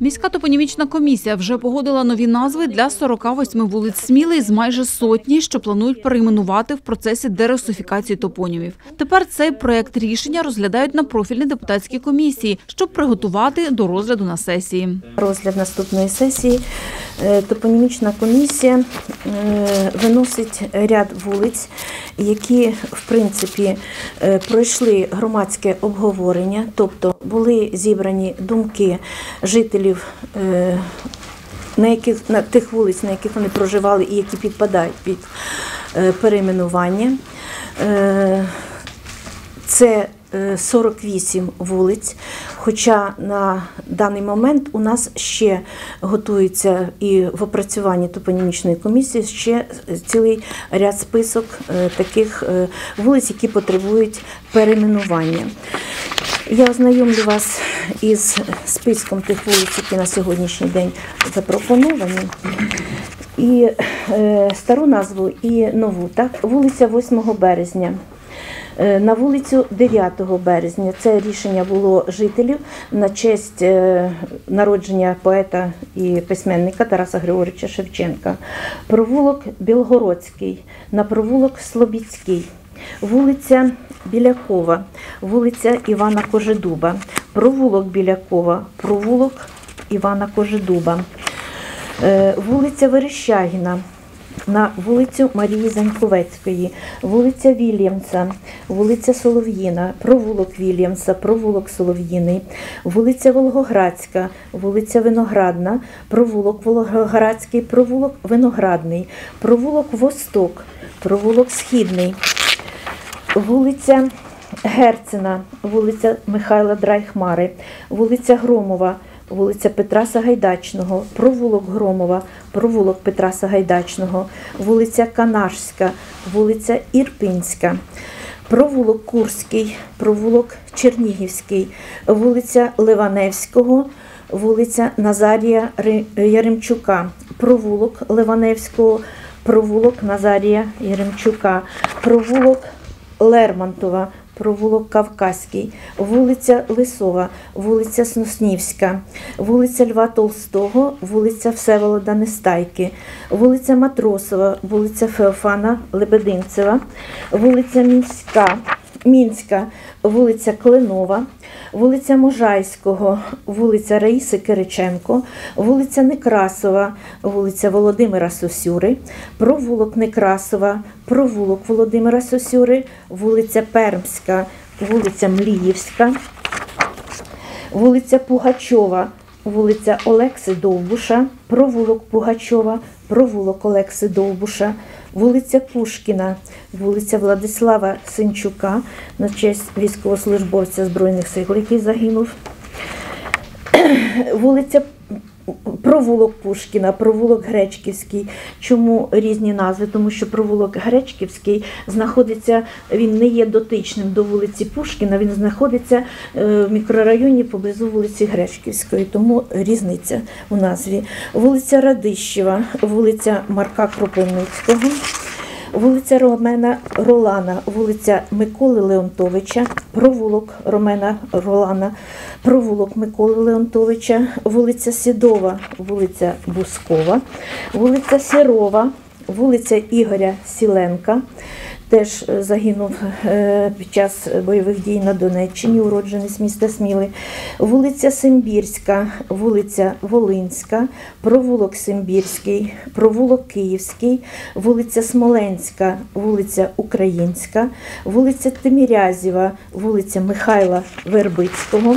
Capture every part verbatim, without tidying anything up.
Міська топонімічна комісія вже погодила нові назви для сорока восьми вулиць Сміли з майже сотні, що планують перейменувати в процесі дерусифікації топонімів. Тепер цей проєкт рішення розглядають на профільній депутатській комісії, щоб приготувати до розгляду на сесії. Розгляд наступної сесії топонімічна комісія виносить ряд вулиць, які, в принципі, пройшли громадське обговорення, тобто були зібрані думки жителів на яких, на тих вулиць, на яких вони проживали і які підпадають під перейменування. Це сорок вісім вулиць, хоча на даний момент у нас ще готується і в опрацюванні топонімічної комісії ще цілий ряд список таких вулиць, які потребують перейменування. Я ознайомлю вас із списком тих вулиць, які на сьогоднішній день запропоновані. І е, стару назву, і нову. Так? Вулиця восьмого березня. На вулицю дев'ятого березня. Це рішення було жителів на честь народження поета і письменника Тараса Григоровича Шевченка. Провулок Білгородський, на провулок Слобідський, вулиця Білякова, вулиця Івана Кожедуба, провулок Білякова, провулок Івана Кожедуба, вулиця Верещагіна, на вулицю Марії Заньковецької, вулиця Вільямса, вулиця Солов'їна, провулок Вільямса, провулок Солов'їний, вулиця Волгоградська, вулиця Виноградна, провулок Волгоградський, провулок Виноградний, провулок Восток, провулок Східний, вулиця Герцена, вулиця Михайла Драйхмари, вулиця Громова, вулиця Петра Сагайдачного, провулок Громова, провулок Петра Сагайдачного, вулиця Канашська, вулиця Ірпінська, провулок Курський, провулок Чернігівський, вулиця Ливаневського, вулиця Назарія Яремчука, провулок Ливаневського, провулок Назарія Яремчука, провулок Лермонтова, провулок Кавказький, вулиця Лисова, вулиця Сноснівська, вулиця Льва Толстого, вулиця Всеволода Нестайки, вулиця Матросова, вулиця Феофана Лебединцева, вулиця Мінська, Мінська, вулиця Кленова, вулиця Можайського, вулиця Раїси Кириченко, вулиця Некрасова, вулиця Володимира Сосюри, провулок Некрасова, провулок Володимира Сосюри, вулиця Пермська, вулиця Мліївська, вулиця Пугачова, вулиця Олекси Довбуша, провулок Пугачова, провулок Олекси Довбуша, вулиця Пушкіна, вулиця Владислава Синчука, на честь військовослужбовця Збройних сил, який загинув, вулиця провулок Пушкіна, провулок Гречківський. Чому різні назви? Тому що провулок Гречківський знаходиться, він не є дотичним до вулиці Пушкіна, він знаходиться в мікрорайоні поблизу вулиці Гречківської, тому різниця у назві. Вулиця Радищева, вулиця Марка Кропивницького, вулиця Ромена Ролана, вулиця Миколи Леонтовича, провулок Ромена Ролана, провулок Миколи Леонтовича, вулиця Сідова, вулиця Бускова, вулиця Сірова, вулиця Ігоря Сіленка, теж загинув під час бойових дій на Донеччині, уродженець міста Сміли, вулиця Симбірська, вулиця Волинська, провулок Симбірський, провулок Київський, вулиця Смоленська, вулиця Українська, вулиця Тимірязєва, вулиця Михайла Вербицького,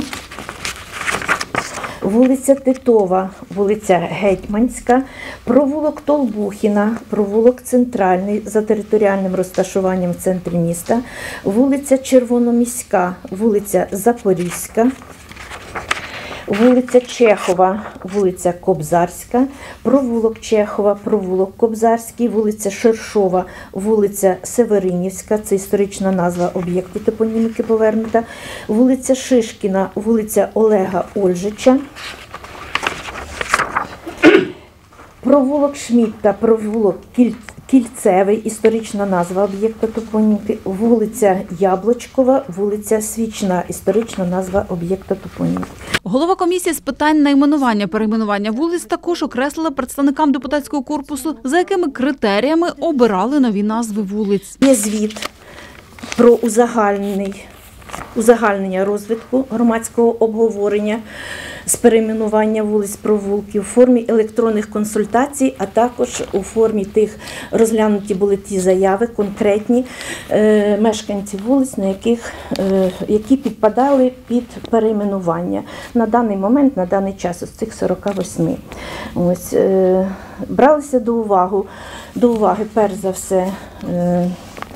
вулиця Титова, вулиця Гетьманська, провулок Толбухіна, провулок Центральний за територіальним розташуванням в центрі міста, вулиця Червономіська, вулиця Запорізька, вулиця Чехова, вулиця Кобзарська, провулок Чехова, провулок Кобзарський, вулиця Шершова, вулиця Северинівська, це історична назва об'єкту топоніміки повернута, вулиця Шишкіна, вулиця Олега Ольжича, провулок Шмідта, провулок Кільцевий, історична назва об'єкта топоніміки, вулиця Яблочкова, вулиця Свічна, історична назва об'єкта топоніміки. Голова комісії з питань найменування перейменування вулиць також окреслила представникам депутатського корпусу, за якими критеріями обирали нові назви вулиць. Є звіт про узагальнений, узагальнення розвитку громадського обговорення з перейменування вулиць, провулків у формі електронних консультацій, а також у формі тих, розглянуті були ті заяви конкретні е, мешканців вулиць, на яких, е, які підпадали під перейменування. На даний момент, на даний час, із цих сорока восьми. Ось, е, бралися до уваги, до уваги, перш за все, е,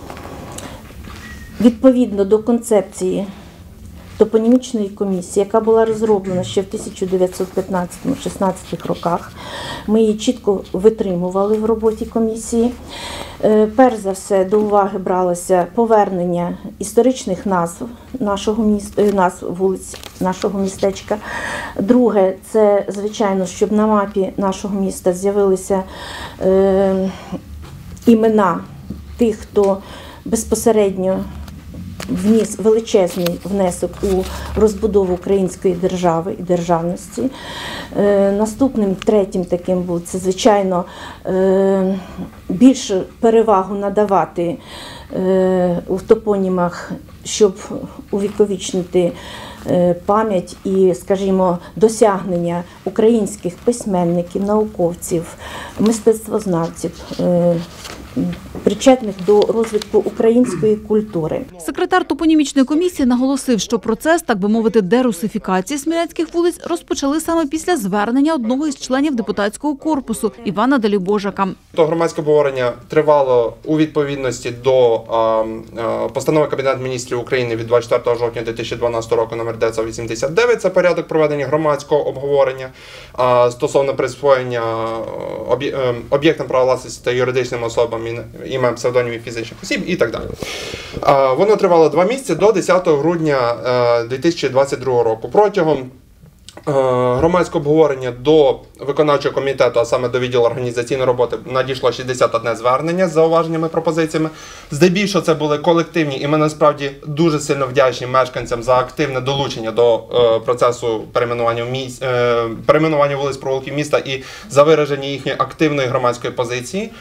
відповідно до концепції топонімічної комісії, яка була розроблена ще в тисяча дев'ятсот п'ятнадцятому-шістнадцятому роках. Ми її чітко витримували в роботі комісії. Перш за все, до уваги бралося повернення історичних назв нашого міста, назв вулиць нашого містечка. Друге, це, звичайно, щоб на мапі нашого міста з'явилися е, імена тих, хто безпосередньо вніс величезний внесок у розбудову української держави і державності. Е, наступним, третім таким був, це, звичайно, е, більше перевагу надавати е, у топонімах, щоб увіковічнити е, пам'ять і, скажімо, досягнення українських письменників, науковців, мистецтвознавців, е, причетних до розвитку української культури. Секретар топонімічної комісії наголосив, що процес, так би мовити, дерусифікації смілянських вулиць розпочали саме після звернення одного із членів депутатського корпусу Івана Далібожака. То громадське обговорення тривало у відповідності до а, а, постанови Кабінету міністрів України від двадцять четвертого жовтня дві тисячі дванадцятого року номер дев'ятсот вісімдесят дев'ять. Це порядок проведення громадського обговорення а, стосовно присвоєння об'є, об'єктам права власності та юридичним особам ім'я, псевдонімів фізичних осіб і так далі. А, воно тривало два місяці до десятого грудня дві тисячі двадцять другого року. Протягом громадського обговорення до виконавчого комітету, а саме до відділу організаційної роботи, надійшло шістдесят одне звернення з зауваженнями, пропозиціями. Здебільшого це були колективні, і ми насправді дуже сильно вдячні мешканцям за активне долучення до е, процесу перейменування, місць, е, перейменування вулиць, провулків міста і за вираження їхньої активної громадської позиції.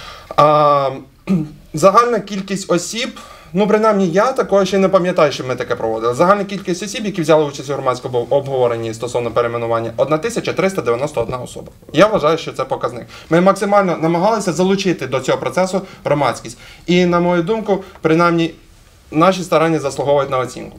А, загальна кількість осіб, ну, принаймні, я такого ще не пам'ятаю, що ми таке проводили. Загальна кількість осіб, які взяли участь у громадському обговоренні стосовно перейменування, одна тисяча триста дев'яносто одна особа. Я вважаю, що це показник. Ми максимально намагалися залучити до цього процесу громадськість. І, на мою думку, принаймні, наші старання заслуговують на оцінку.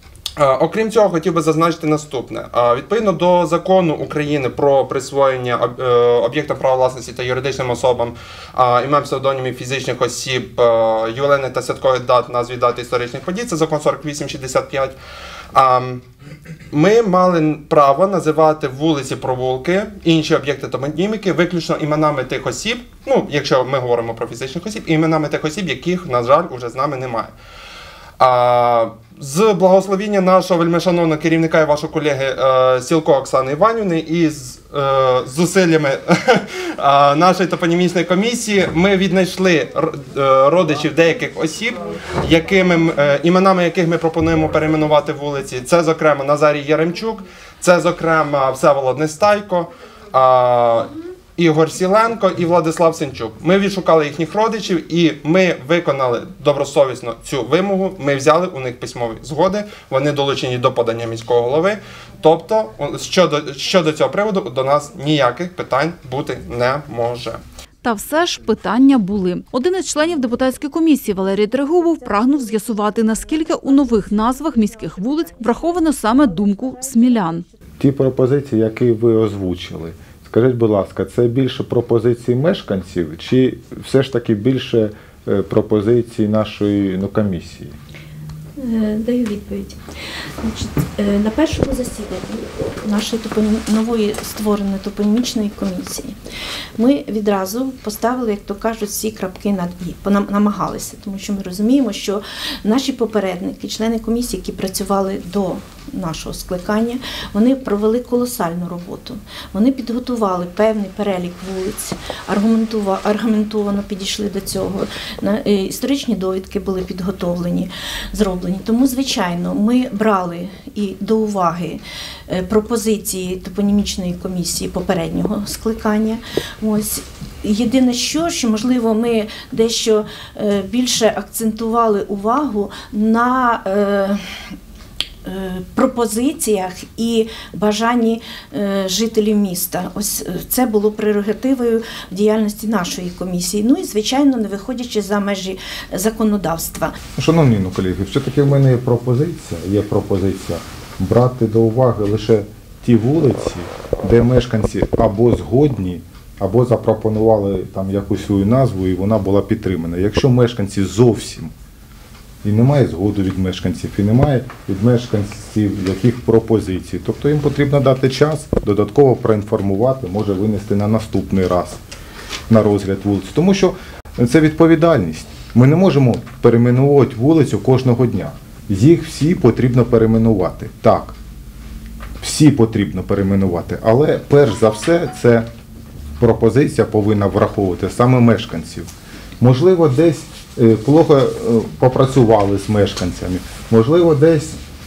Окрім цього, хотів би зазначити наступне. Відповідно до закону України про присвоєння об'єктам права власності та юридичним особам імен, псевдонімів фізичних осіб, ювілейних та святкових дат, назв і дат історичних подій, це закон сорок вісім шістдесят п'ять, ми мали право називати вулиці, провулки, інші об'єкти топоніміки виключно іменами тих осіб, ну, якщо ми говоримо про фізичних осіб, іменами тих осіб, яких, на жаль, уже з нами немає. А, з благословіння нашого вельмишановного керівника і вашого колеги е, Сілко Оксани Іванівни і з е, зусиллями е, нашої топонімічної комісії ми віднайшли е, родичів деяких осіб, якими, е, іменами яких ми пропонуємо перейменувати вулиці. Це, зокрема, Назарій Яремчук, це, зокрема, Всеволод Нестайко, е, Ігор Сіленко і Владислав Сенчук. Ми відшукали їхніх родичів і ми виконали добросовісно цю вимогу. Ми взяли у них письмові згоди, вони долучені до подання міського голови. Тобто, щодо, щодо цього приводу, до нас ніяких питань бути не може. Та все ж питання були. Один із членів депутатської комісії Валерій Трегубов прагнув з'ясувати, наскільки у нових назвах міських вулиць враховано саме думку смілян. Ті пропозиції, які ви озвучили, скажіть, будь ласка, це більше пропозицій мешканців чи все ж таки більше пропозицій нашої, ну, комісії? Даю відповідь. Значить, на першому засіданні нашої нової створеної топонімічної комісії ми відразу поставили, як то кажуть, всі крапки над «і», намагалися, тому що ми розуміємо, що наші попередники, члени комісії, які працювали до нашого скликання, вони провели колосальну роботу. Вони підготували певний перелік вулиць, аргументовано підійшли до цього. Історичні довідки були підготовлені, зроблені. Тому, звичайно, ми брали і до уваги пропозиції топонімічної комісії попереднього скликання. Ось. Єдине що, що, можливо, ми дещо більше акцентували увагу на е, е, пропозиціях і бажанні е, жителів міста. Ось це було прерогативою діяльності нашої комісії. Ну і, звичайно, не виходячи за межі законодавства. Шановні ну, колеги, все-таки в мене є пропозиція, є пропозиція брати до уваги лише ті вулиці, де мешканці або згодні, або запропонували там якусь свою назву і вона була підтримана. Якщо мешканці зовсім, і немає згоди від мешканців, і немає від мешканців яких пропозицій, тобто їм потрібно дати час, додатково проінформувати, може винести на наступний раз на розгляд вулиці. Тому що це відповідальність. Ми не можемо перейменувати вулицю кожного дня. Їх всі потрібно перейменувати. Так, всі потрібно перейменувати, але перш за все це пропозиція повинна враховувати саме мешканців. Можливо, десь плохо попрацювали з мешканцями, можливо, десь,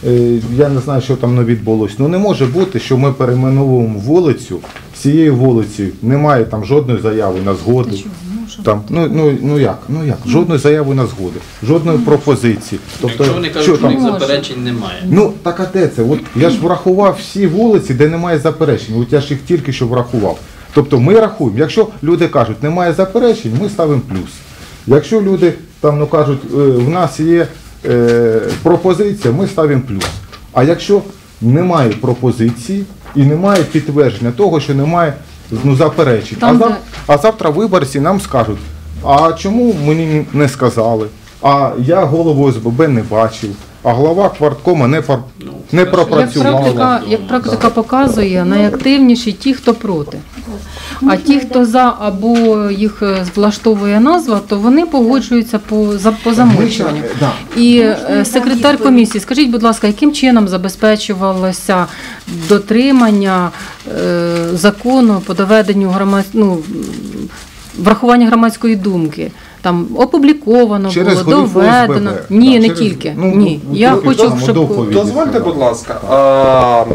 я не знаю, що там не відбулося. Ну не може бути, що ми перейменуємо вулицю, з цієї вулиці немає там жодної заяви на згоду. Там, ну, ну, ну як, ну як, жодної заяви на згоди, жодної пропозиції. Тобто, якщо вони кажуть, що у них заперечень немає. Ну, так а де це? От я ж врахував всі вулиці, де немає заперечень, от я ж їх тільки що врахував. Тобто ми рахуємо, якщо люди кажуть, немає заперечень, ми ставимо плюс. Якщо люди там, ну, кажуть, в нас є е, пропозиція, ми ставимо плюс. А якщо немає пропозиції і немає підтвердження того, що немає ну, заперечень, а, зав... а завтра виборці нам скажуть, а чому мені не сказали, а я голову О С Б Б не бачив, а голова кварткома не, пар... не пропрацювала. Як практика, як практика показує, найактивніші ті, хто проти. А ті, хто за або їх влаштовує назва, то вони погоджуються по, за, по замовчуванню. І секретар комісії, скажіть, будь ласка, яким чином забезпечувалося дотримання е, закону по доведенню громад... ну, врахування громадської думки? Там опубліковано через було, доведено. Ні, так, не через... тільки. Ну, Ні. ну, Я ну, хочу, ну, щоб... Дозвольте, будь ласка. А,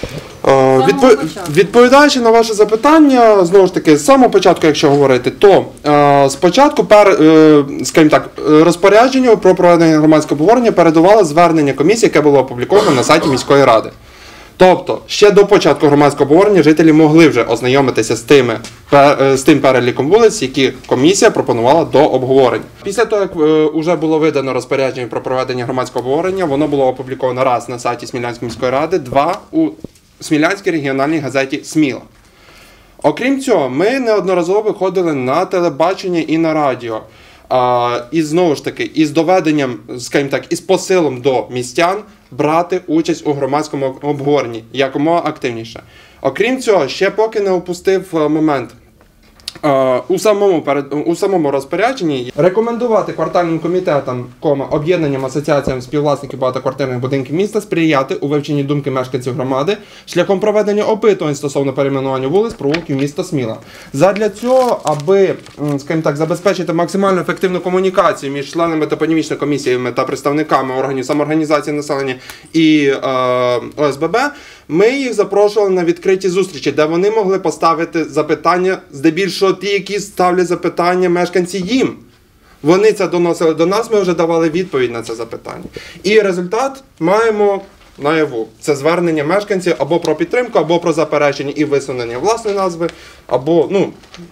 а, відпо... Відповідаючи на ваше запитання, знову ж таки, з самого початку, якщо говорити, то а, спочатку, пер, е, скажімо так, розпорядження про проведення громадського обговорення передувало звернення комісії, яке було опубліковано на сайті міської ради. Тобто, ще до початку громадського обговорення жителі могли вже ознайомитися з, тими, з тим переліком вулиць, які комісія пропонувала до обговорення. Після того, як вже було видано розпорядження про проведення громадського обговорення, воно було опубліковано раз на сайті Смілянської міської ради, два у Смілянській регіональній газеті «Сміла». Окрім цього, ми неодноразово виходили на телебачення і на радіо. А, і знову ж таки, із доведенням, скажімо так, із посилом до містян брати участь у громадському обговоренні якомога активніше. Окрім цього, ще поки не опустив момент а, у самому, перед, у самому розпорядженні рекомендувати квартальним комітетам, кома, об'єднанням, асоціаціям співвласників багатоквартирних будинків міста сприяти у вивченні думки мешканців громади шляхом проведення опитувань стосовно перейменування вулиць, провулків міста Сміла. Задля цього, аби, скажімо так, забезпечити максимально ефективну комунікацію між членами топонімічної комісії та представниками органів самоорганізації населення і е, О С Б Б, ми їх запрошували на відкриті зустрічі, де вони могли поставити запитання, здебільшого ті, які ставлять запитання мешканці їм. Вони це доносили до нас, ми вже давали відповідь на це запитання. І результат маємо наяву. Це звернення мешканців або про підтримку, або про заперечення і висунення власної назви, або, ну,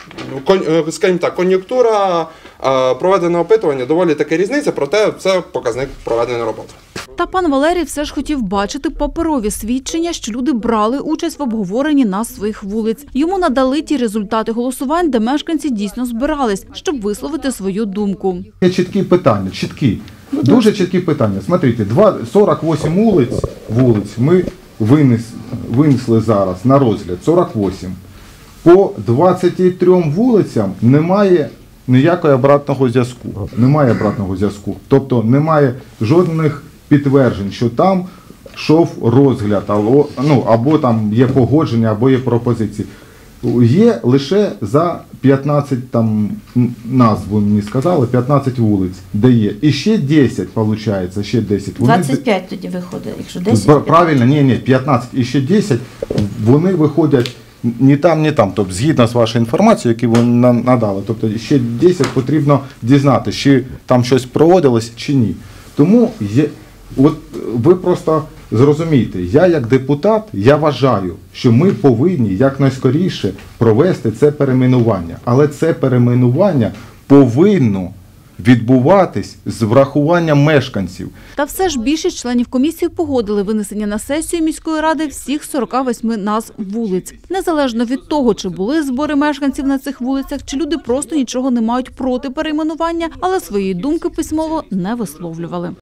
скажімо так, кон'юнктура проведеного опитування доволі таки різниця, проте це показник проведеної роботи. Та пан Валерій все ж хотів бачити паперові свідчення, що люди брали участь в обговоренні назв своїх вулиць. Йому надали ті результати голосувань, де мешканці дійсно збирались, щоб висловити свою думку. Є чіткі питання, чіткі, дуже чіткі питання. Смотрите, сорок вісім вулиць, вулиць ми винес, винесли зараз на розгляд, сорок вісім. По двадцяти трьом вулицям немає ніякого обратного зв'язку. Немає обратного зв'язку. Тобто немає жодних підтверджень, що там йшов розгляд, або, ну, або там є погодження, або є пропозиції. Є лише за п'ятнадцять там назв, ви мені сказали, п'ятнадцять вулиць, де є. І ще десять, виходить, ще десять. Вони двадцять п'ять тоді виходить, якщо десять. Правильно, ні, ні, п'ятнадцять і ще десять, вони виходять ні там, ні там, тобто згідно з вашою інформацією, яку ви нам надали. Тобто ще десять потрібно дізнатися, чи там щось проводилось, чи ні. Тому є, от ви просто зрозумійте, я як депутат, я вважаю, що ми повинні якнайскоріше провести це перейменування. Але це перейменування повинно відбуватись з врахуванням мешканців. Та все ж більшість членів комісії погодили винесення на сесію міської ради всіх сорока восьми назв вулиць. Незалежно від того, чи були збори мешканців на цих вулицях, чи люди просто нічого не мають проти перейменування, але своєї думки письмово не висловлювали.